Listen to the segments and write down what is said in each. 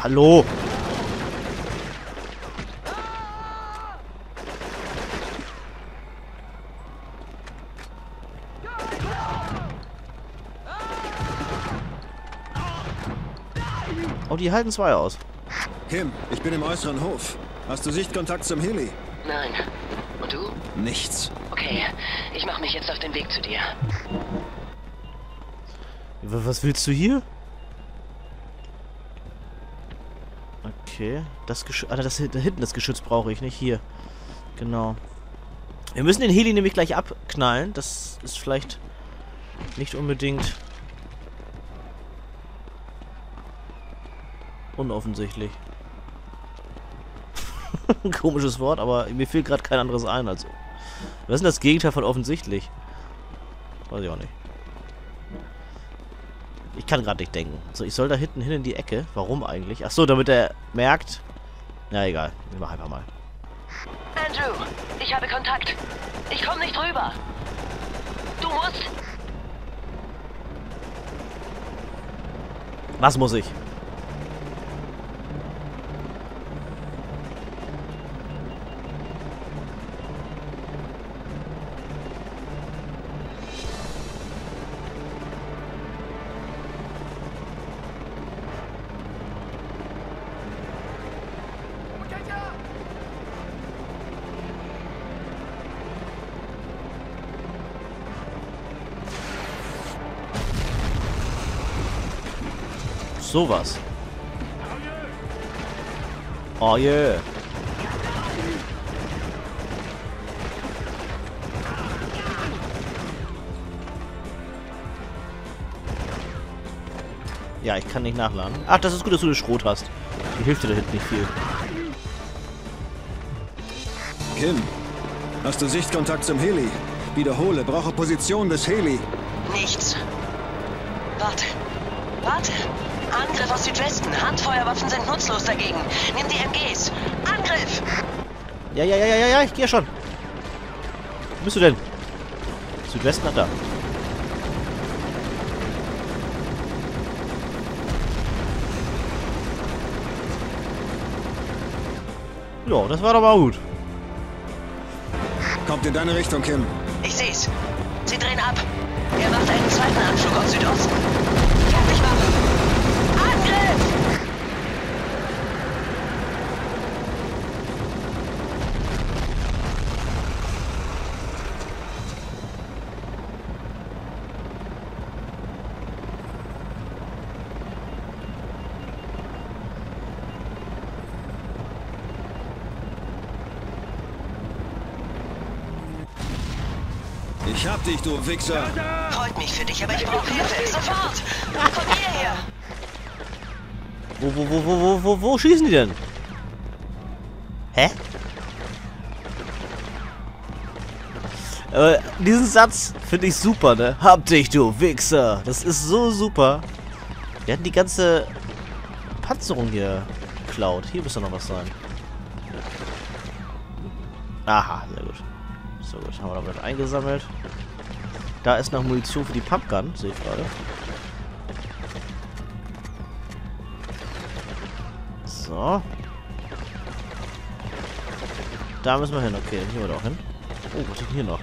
Hallo! Oh, die halten zwei aus. Kim, ich bin im äußeren Hof. Hast du Sichtkontakt zum Heli? Nein. Und du? Nichts. Okay, ich mache mich jetzt auf den Weg zu dir. Was willst du hier? Okay. Das Geschütz. Da hinten das Geschütz brauche ich, nicht hier. Genau. Wir müssen den Heli nämlich gleich abknallen. Das ist vielleicht nicht unbedingt unoffensichtlich. Ein komisches Wort, aber mir fehlt gerade kein anderes ein. Also. Was ist denn das Gegenteil von offensichtlich? Weiß ich auch nicht. Ich kann gerade nicht denken. So, ich soll da hinten hin in die Ecke. Warum eigentlich? Ach so, damit er merkt. Na egal, wir machen einfach mal. Andrew, ich habe Kontakt. Ich komme nicht rüber. Du musst... Was muss ich? Sowas. Oh yeah. Ja, ich kann nicht nachladen. Ach, das ist gut, dass du den Schrot hast. Die hilft dir da hinten nicht viel. Kim, hast du Sichtkontakt zum Heli? Wiederhole, brauche Position des Heli. Nichts. Warte. Warte. Angriff aus Südwesten. Handfeuerwaffen sind nutzlos dagegen. Nimm die MGs. Angriff! Ja, ich gehe schon. Wo bist du denn? Südwesten, nach da. Ja, das war doch mal gut. Kommt in deine Richtung, Kim. Ich seh's. Sie drehen ab. Er macht einen zweiten Anflug aus Südosten. Fertig machen. Angriff! Ich hab dich, du Wichser. Freut mich für dich, aber ich brauche Hilfe. Sofort! Von hierher! Wo schießen die denn? Hä? Diesen Satz finde ich super, ne? Hab dich, du Wichser. Das ist so super. Wir hatten die ganze Panzerung hier geklaut. Hier müsste noch was sein. Aha, sehr gut. So gut, haben wir damit eingesammelt. Da ist noch Munition für die Pumpgun, sehe ich gerade. So. Da müssen wir hin. Okay, dann gehen wir da auch hin. Oh, was ist denn hier noch?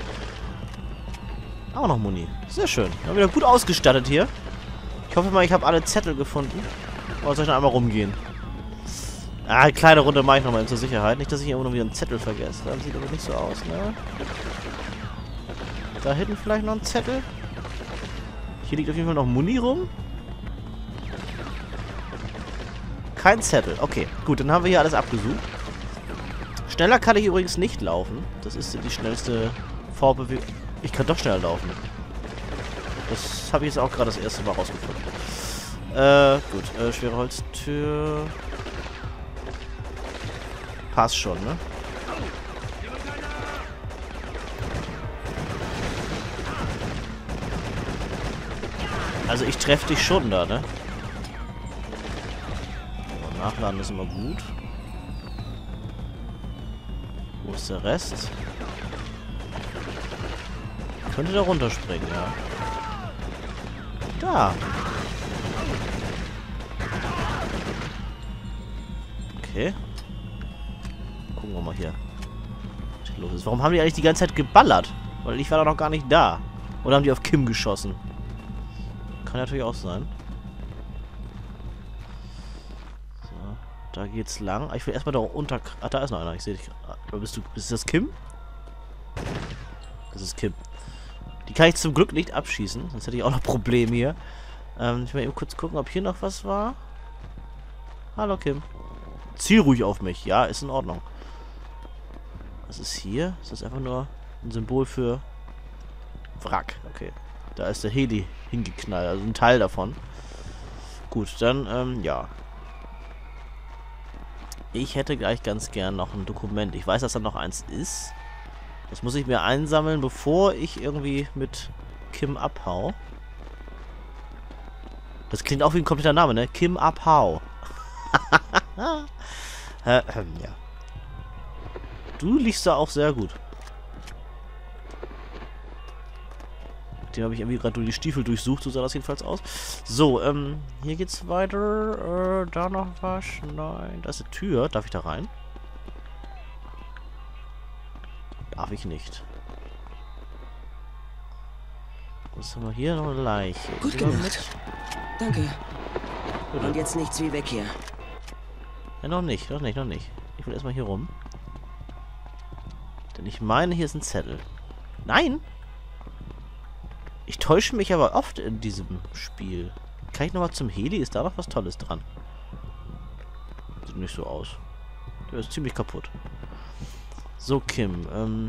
Auch noch Muni. Sehr schön. Wir haben wieder gut ausgestattet hier. Ich hoffe mal, ich habe alle Zettel gefunden. Oder soll ich noch einmal rumgehen? Ah, eine kleine Runde mache ich nochmal zur Sicherheit. Nicht, dass ich irgendwo noch wieder einen Zettel vergesse. Das sieht aber nicht so aus, ne? Da hinten vielleicht noch ein Zettel. Hier liegt auf jeden Fall noch Muni rum. Kein Zettel. Okay, gut, dann haben wir hier alles abgesucht. Schneller kann ich übrigens nicht laufen. Das ist die schnellste Vorbewegung. Ich kann doch schneller laufen. Das habe ich jetzt auch gerade das erste Mal rausgefunden. Gut. Schwere Holztür. Passt schon, ne? Also ich treffe dich schon da, ne? So, nachladen ist immer gut. Wo ist der Rest? Könnte da runterspringen, ja. Da. Okay. Gucken wir mal hier, was hier los ist. Warum haben die eigentlich die ganze Zeit geballert? Weil ich war da noch gar nicht da. Oder haben die auf Kim geschossen? Kann natürlich auch sein. So, da geht's lang. Ich will erstmal da unter... Ach, da ist noch einer. Ich sehe dich. Ist das Kim? Das ist Kim. Die kann ich zum Glück nicht abschießen. Sonst hätte ich auch noch Probleme hier. Ich will eben kurz gucken, ob hier noch was war. Hallo Kim. Ziel ruhig auf mich. Ja, ist in Ordnung. Was ist hier? Ist das einfach nur ein Symbol für Wrack? Okay. Da ist der Heli hingeknallt. Also ein Teil davon. Gut, dann, ja. Ich hätte gleich ganz gern noch ein Dokument. Ich weiß, dass da noch eins ist. Das muss ich mir einsammeln, bevor ich irgendwie mit Kim abhau. Das klingt auch wie ein kompletter Name, ne? Kim Abhau. Ja. Du liegst da auch sehr gut. Mit dem habe ich irgendwie gerade nur die Stiefel durchsucht, so sah das jedenfalls aus. So, hier geht's weiter. Da noch was? Nein, da ist eine Tür. Darf ich da rein? Darf ich nicht. Was haben wir hier? Noch eine Leiche. Gut gemacht. Danke. Bitte. Und jetzt nichts wie weg hier. Ja, noch nicht. Ich will erstmal hier rum. Denn ich meine, hier ist ein Zettel. Nein! Ich täusche mich aber oft in diesem Spiel. Kann ich nochmal zum Heli? Ist da noch was Tolles dran? Sieht nicht so aus. Der ist ziemlich kaputt. So, Kim,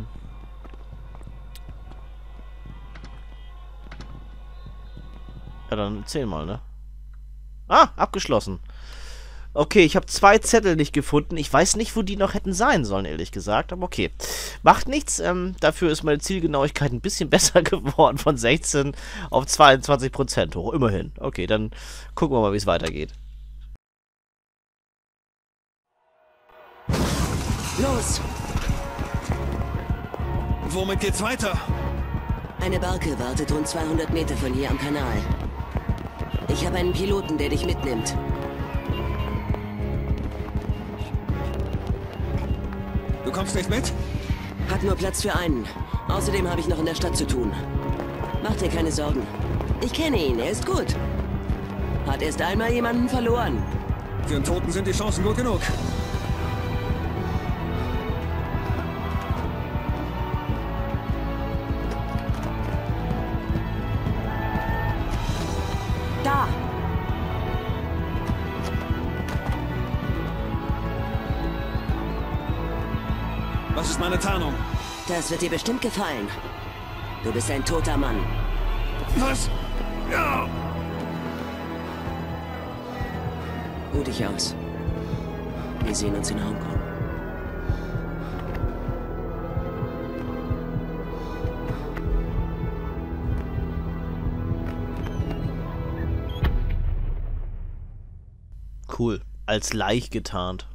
ja, dann erzähl mal, ne? Ah, abgeschlossen. Okay, ich habe 2 Zettel nicht gefunden. Ich weiß nicht, wo die noch hätten sein sollen, ehrlich gesagt. Aber okay. Macht nichts. Dafür ist meine Zielgenauigkeit ein bisschen besser geworden. Von 16 auf 22% hoch. Immerhin. Okay, dann gucken wir mal, wie es weitergeht. Los! Womit geht's weiter? Eine Barke wartet rund 200 Meter von hier am Kanal. Ich habe einen Piloten, der dich mitnimmt. Du kommst nicht mit? Hat nur Platz für einen. Außerdem habe ich noch in der Stadt zu tun. Mach dir keine Sorgen. Ich kenne ihn, er ist gut. Hat erst einmal jemanden verloren. Für einen Toten sind die Chancen gut genug. Da! Was ist meine Tarnung? Das wird dir bestimmt gefallen. Du bist ein toter Mann. Was? Ja! Ruh dich aus. Wir sehen uns in Hongkong. Cool. Als Laich getarnt.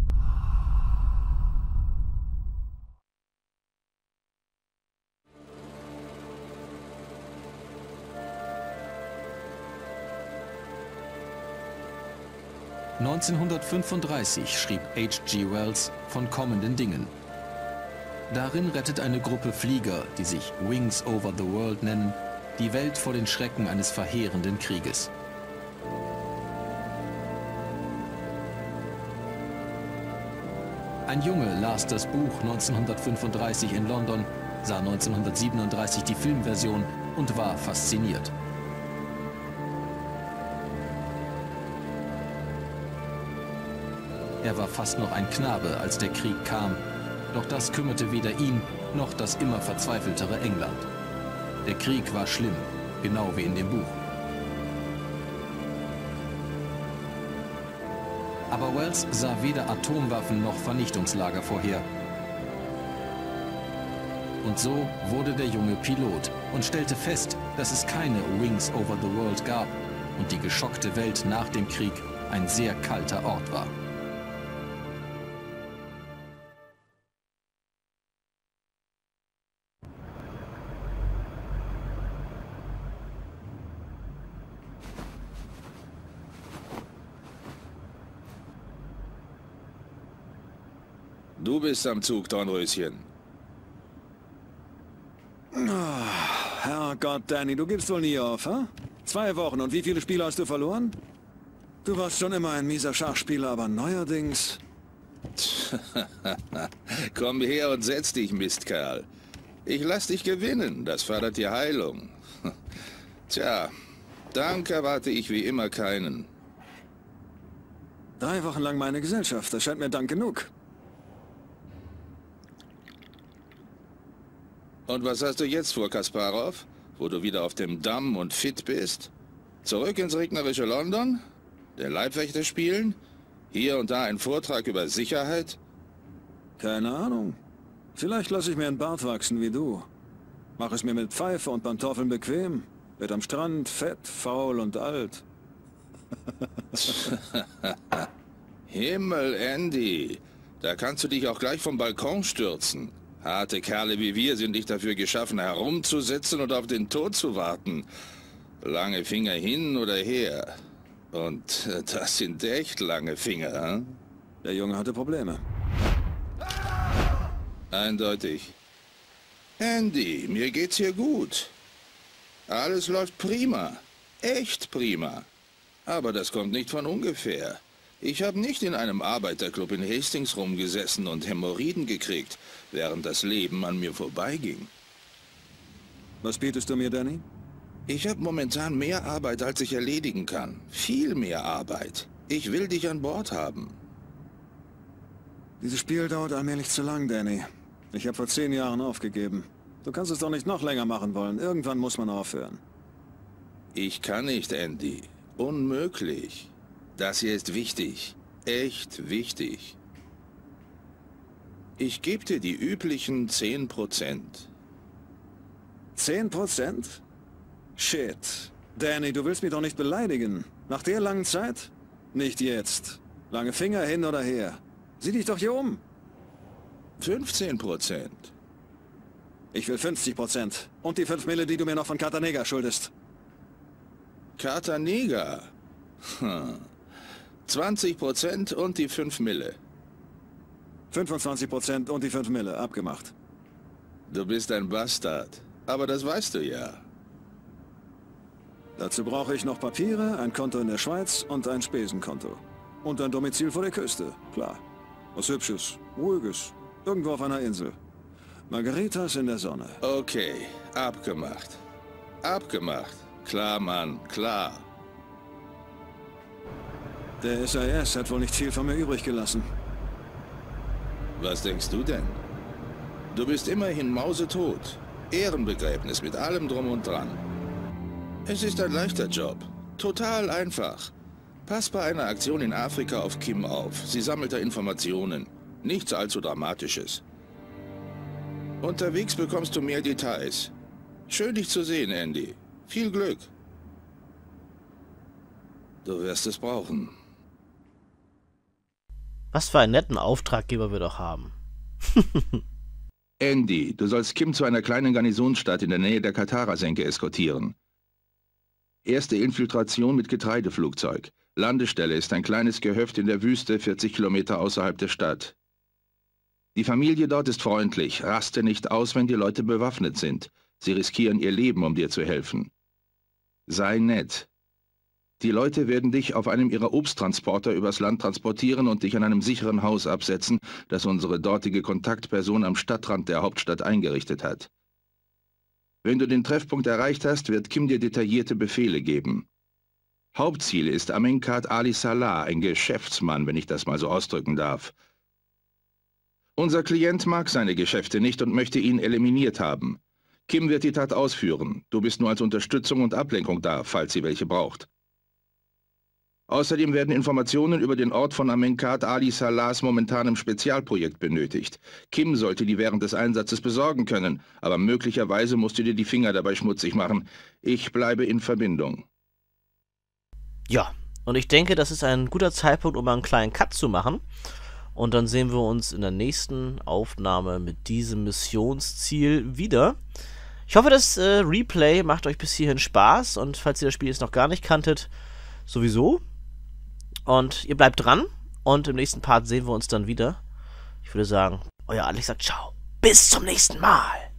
(1935) schrieb H.G. Wells von kommenden Dingen. Darin rettet eine Gruppe Flieger, die sich Wings over the World nennen, die Welt vor den Schrecken eines verheerenden Krieges. Ein Junge las das Buch 1935 in London, sah 1937 die Filmversion und war fasziniert. Er war fast noch ein Knabe, als der Krieg kam, doch das kümmerte weder ihn noch das immer verzweifeltere England. Der Krieg war schlimm, genau wie in dem Buch. Aber Wells sah weder Atomwaffen noch Vernichtungslager vorher. Und so wurde der Junge Pilot und stellte fest, dass es keine Wings over the World gab und die geschockte Welt nach dem Krieg ein sehr kalter Ort war. Du bist am Zug, Dornröschen. Herrgott, Danny, du gibst wohl nie auf, hä? 2 Wochen und wie viele Spiele hast du verloren? Du warst schon immer ein mieser Schachspieler, aber neuerdings... Komm her und setz dich, Mistkerl. Ich lass dich gewinnen, das fördert die Heilung. Tja, Dank erwarte ich wie immer keinen. 3 Wochen lang meine Gesellschaft, das scheint mir Dank genug. Und was hast du jetzt vor, Kasparov? Wo du wieder auf dem Damm und fit bist? Zurück ins regnerische London? Den Leibwächter spielen? Hier und da ein Vortrag über Sicherheit? Keine Ahnung. Vielleicht lasse ich mir einen Bart wachsen wie du. Mach es mir mit Pfeife und Pantoffeln bequem. Wird am Strand fett, faul und alt. Himmel, Andy. Da kannst du dich auch gleich vom Balkon stürzen. Harte Kerle wie wir sind nicht dafür geschaffen, herumzusitzen und auf den Tod zu warten. Lange Finger hin oder her. Und das sind echt lange Finger, hm? Der Junge hatte Probleme. Eindeutig. Andy, mir geht's hier gut. Alles läuft prima. Echt prima. Aber das kommt nicht von ungefähr. Ich habe nicht in einem Arbeiterclub in Hastings rumgesessen und Hämorrhoiden gekriegt, während das Leben an mir vorbeiging. Was bietest du mir, Danny? Ich habe momentan mehr Arbeit, als ich erledigen kann. Viel mehr Arbeit. Ich will dich an Bord haben. Dieses Spiel dauert allmählich zu lang, Danny. Ich habe vor 10 Jahren aufgegeben. Du kannst es doch nicht noch länger machen wollen. Irgendwann muss man aufhören. Ich kann nicht, Andy. Unmöglich. Das hier ist wichtig. Echt wichtig. Ich gebe dir die üblichen 10%. 10%? Shit. Danny, du willst mich doch nicht beleidigen. Nach der langen Zeit? Nicht jetzt. Lange Finger hin oder her. Sieh dich doch hier um. 15%. Ich will 50%. Und die 5 Mille, die du mir noch von Cartanega schuldest. Cartanega? 20% und die 5 Mille. 25% und die 5 Mille. Abgemacht. Du bist ein Bastard. Aber das weißt du ja. Dazu brauche ich noch Papiere, ein Konto in der Schweiz und ein Spesenkonto. Und ein Domizil vor der Küste. Klar. Was Hübsches, Ruhiges. Irgendwo auf einer Insel. Margaritas in der Sonne. Okay, abgemacht. Abgemacht. Klar, Mann, klar. Der SAS hat wohl nicht viel von mir übrig gelassen. Was denkst du denn? Du bist immerhin mausetot. Ehrenbegräbnis mit allem drum und dran. Es ist ein leichter Job. Total einfach. Pass bei einer Aktion in Afrika auf Kim auf. Sie sammelt da Informationen. Nichts allzu Dramatisches. Unterwegs bekommst du mehr Details. Schön, dich zu sehen, Andy. Viel Glück. Du wirst es brauchen. Was für einen netten Auftraggeber wir doch haben. Andy, du sollst Kim zu einer kleinen Garnisonsstadt in der Nähe der Katara-Senke eskortieren. Erste Infiltration mit Getreideflugzeug. Landestelle ist ein kleines Gehöft in der Wüste, 40 Kilometer außerhalb der Stadt. Die Familie dort ist freundlich. Raste nicht aus, wenn die Leute bewaffnet sind. Sie riskieren ihr Leben, um dir zu helfen. Sei nett. Die Leute werden dich auf einem ihrer Obsttransporter übers Land transportieren und dich an einem sicheren Haus absetzen, das unsere dortige Kontaktperson am Stadtrand der Hauptstadt eingerichtet hat. Wenn du den Treffpunkt erreicht hast, wird Kim dir detaillierte Befehle geben. Hauptziel ist Amenkat Ali Salah, ein Geschäftsmann, wenn ich das mal so ausdrücken darf. Unser Klient mag seine Geschäfte nicht und möchte ihn eliminiert haben. Kim wird die Tat ausführen. Du bist nur als Unterstützung und Ablenkung da, falls sie welche braucht. Außerdem werden Informationen über den Ort von Amenkat Ali Salahs momentanem Spezialprojekt benötigt. Kim sollte die während des Einsatzes besorgen können, aber möglicherweise musst du dir die Finger dabei schmutzig machen. Ich bleibe in Verbindung. Ja, und ich denke, das ist ein guter Zeitpunkt, um mal einen kleinen Cut zu machen. Und dann sehen wir uns in der nächsten Aufnahme mit diesem Missionsziel wieder. Ich hoffe, das Replay macht euch bis hierhin Spaß. Und falls ihr das Spiel jetzt noch gar nicht kanntet, sowieso. Und ihr bleibt dran. Und im nächsten Part sehen wir uns dann wieder. Ich Ich würde sagen, euer Alex sagt ciao. Bis zum nächsten Mal.